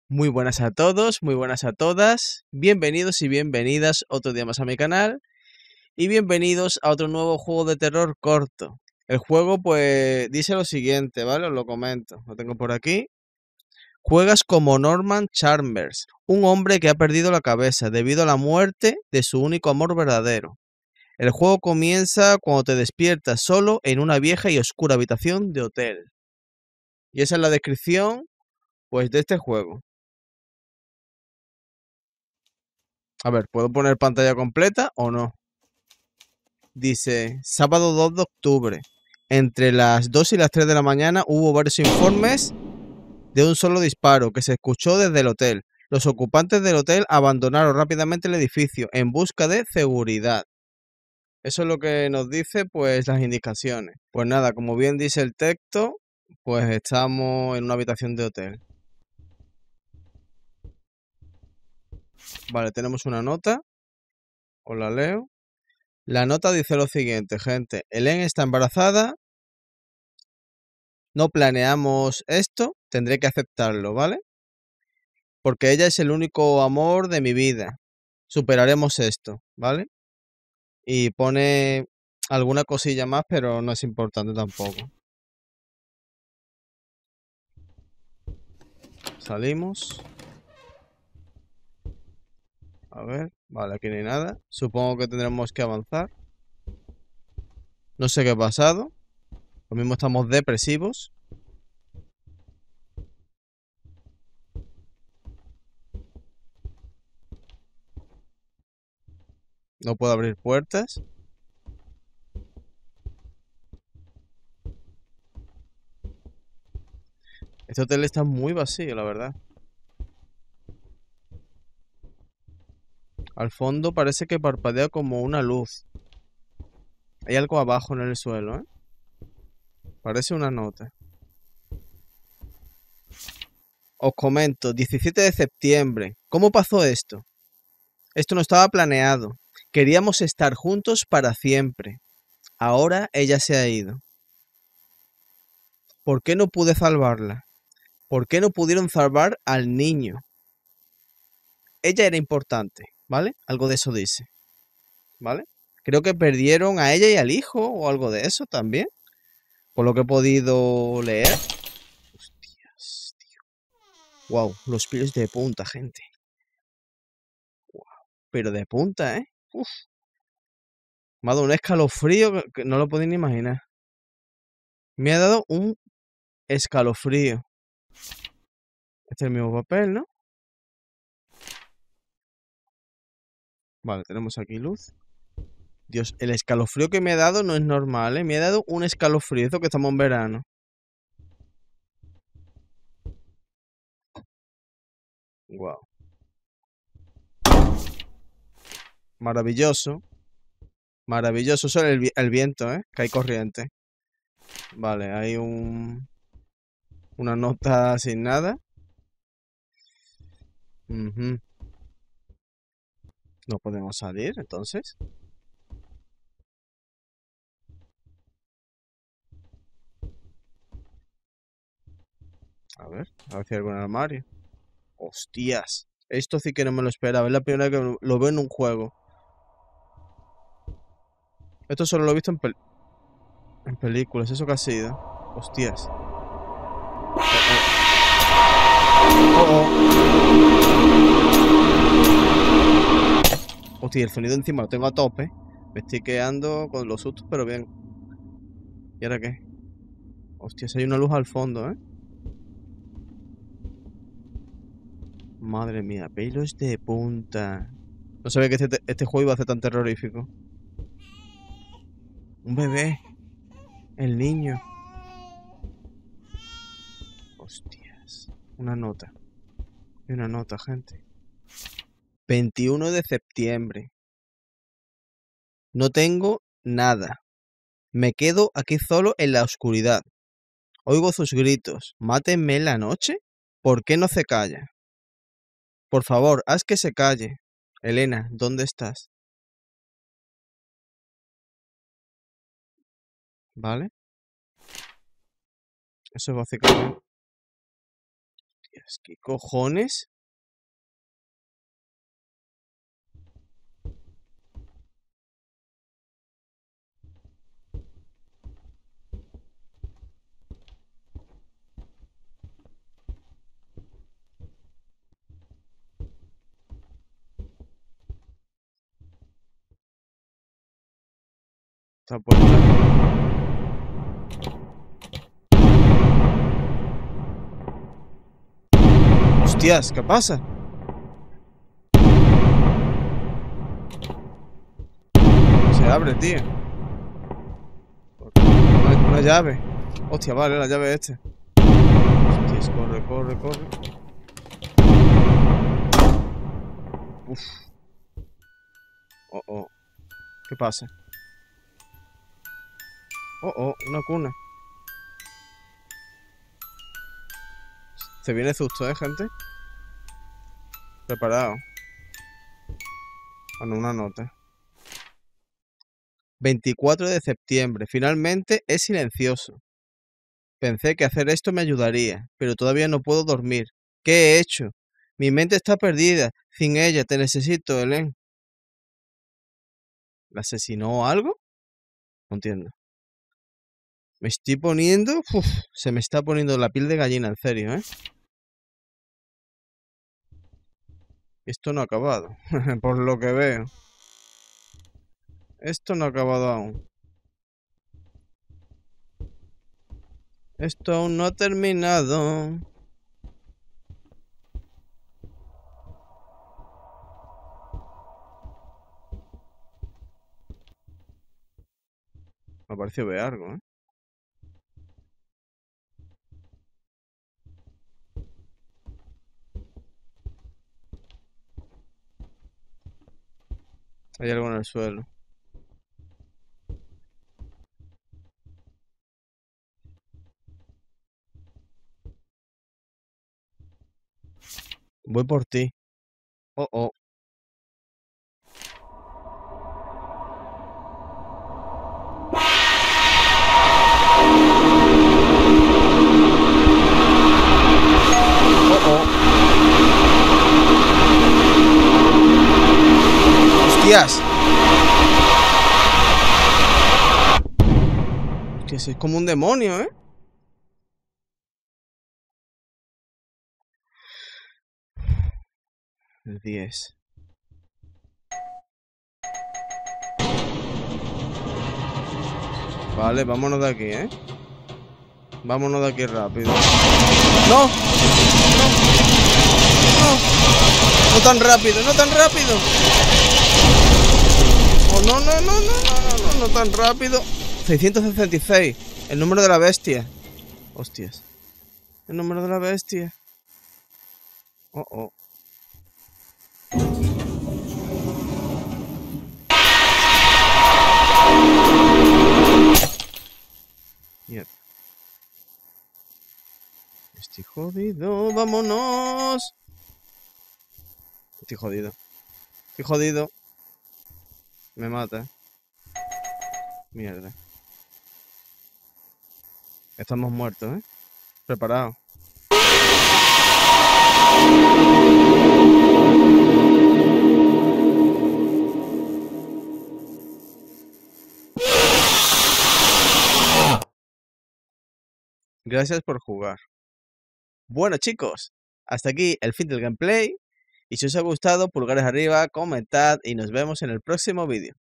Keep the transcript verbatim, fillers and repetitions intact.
Muy buenas a todos, muy buenas a todas, bienvenidos y bienvenidas otro día más a mi canal y bienvenidos a otro nuevo juego de terror corto. El juego pues dice lo siguiente, ¿vale? Os lo comento, lo tengo por aquí. Juegas como Norman Chambers, un hombre que ha perdido la cabeza debido a la muerte de su único amor verdadero. El juego comienza cuando te despiertas solo en una vieja y oscura habitación de hotel. Y esa es la descripción pues de este juego. A ver, ¿puedo poner pantalla completa o no? Dice, sábado dos de octubre. Entre las dos y las tres de la mañana hubo varios informes de un solo disparo que se escuchó desde el hotel. Los ocupantes del hotel abandonaron rápidamente el edificio en busca de seguridad. Eso es lo que nos dice, pues, las indicaciones. Pues nada, como bien dice el texto, pues estamos en una habitación de hotel. Vale, tenemos una nota. Os la leo. La nota dice lo siguiente, gente. Helen está embarazada. No planeamos esto, tendré que aceptarlo, ¿vale? Porque ella es el único amor de mi vida. Superaremos esto, ¿vale? Y pone alguna cosilla más, pero no es importante tampoco. Salimos. A ver, vale, aquí no hay nada. Supongo que tendremos que avanzar. No sé qué ha pasado. Lo mismo estamos depresivos. No puedo abrir puertas. Este hotel está muy vacío, la verdad. Al fondo parece que parpadea como una luz. Hay algo abajo en el suelo, ¿eh? Parece una nota. Os comento, diecisiete de septiembre. ¿Cómo pasó esto? Esto no estaba planeado. Queríamos estar juntos para siempre. Ahora ella se ha ido. ¿Por qué no pude salvarla? ¿Por qué no pudieron salvar al niño? Ella era importante, ¿vale? Algo de eso dice, ¿vale? Creo que perdieron a ella y al hijo o algo de eso también, por lo que he podido leer. Hostias, tío. Wow, los pies de punta, gente. Wow, pero de punta, ¿eh? Uf. Me ha dado un escalofrío que, que no lo podéis ni imaginar. Me ha dado un escalofrío. Este es el mismo papel, ¿no? Vale, tenemos aquí luz. Dios, el escalofrío que me ha dado no es normal, ¿eh? Me ha dado un escalofrío, eso que estamos en verano. Wow. Maravilloso. Maravilloso. Eso es el, vi- el viento, ¿eh? Que hay corriente. Vale, hay un... una nota sin nada. Ujú. No podemos salir, entonces. A ver, a ver si hay algún armario. Hostias. Esto sí que no me lo esperaba. Es la primera vez que lo veo en un juego. Esto solo lo he visto en, pel- en películas. ¿Eso qué ha sido? Hostias. Oh, oh. Hostia, el sonido encima lo tengo a tope. Me estoy quedando con los sustos, pero bien. ¿Y ahora qué? Hostias, hay una luz al fondo, ¿eh? Madre mía, pelos de punta. No sabía que este, este juego iba a ser tan terrorífico. Un bebé. El niño. Hostias. Una nota. Y una nota, gente. veintiuno de septiembre. No tengo nada. Me quedo aquí solo en la oscuridad. Oigo sus gritos. ¿Mátenme en la noche? ¿Por qué no se calla? Por favor, haz que se calle. Elena, ¿dónde estás? ¿Vale? Eso es básicamente. Hostias, ¿qué cojones? Esta puerta. Hostias, ¿qué pasa? Se abre, tío. Una, una llave. Hostia, vale, la llave este. Hostias, corre, corre, corre. Uf. Oh, oh. ¿Qué pasa? Oh, oh, una cuna. Se viene susto, ¿eh, gente? Preparado. Bueno, una nota. veinticuatro de septiembre. Finalmente es silencioso. Pensé que hacer esto me ayudaría, pero todavía no puedo dormir. ¿Qué he hecho? Mi mente está perdida. Sin ella te necesito, Helen. ¿La asesinó o algo? No entiendo. Me estoy poniendo... Uf, se me está poniendo la piel de gallina, en serio, ¿eh? Esto no ha acabado, por lo que veo. Esto no ha acabado aún. Esto aún no ha terminado. Me ha parecido ver algo, ¿eh? Hay algo en el suelo. Voy por ti. Oh, oh. Oh, oh. ¡Hostias! Hostias, es como un demonio, ¿eh? El diez. Vale, vámonos de aquí, ¿eh? Vámonos de aquí rápido. ¡No! ¡No! ¡No! ¡No tan rápido! ¡No tan rápido! ¡Oh, no, no, no, no, no, no, no, no tan rápido! seiscientos sesenta y seis. El número de la bestia. Hostias. El número de la bestia. Oh, oh. Mierda. Estoy jodido. Vámonos. Estoy jodido. Estoy jodido. Me mata. Mierda. Estamos muertos, ¿eh? Preparados. Gracias por jugar. Bueno, chicos, hasta aquí el fin del gameplay. Y si os ha gustado, pulgares arriba, comentad y nos vemos en el próximo vídeo.